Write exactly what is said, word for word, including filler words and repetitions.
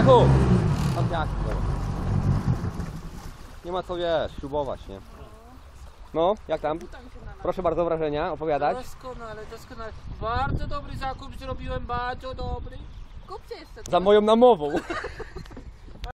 Michu! Tam jak to? Nie ma co, wiesz, śrubować, nie? No, jak tam? Proszę bardzo, wrażenia, opowiadać. Doskonale, doskonale. Bardzo dobry zakup zrobiłem, bardzo dobry. Kupcie jeszcze. Za moją namową.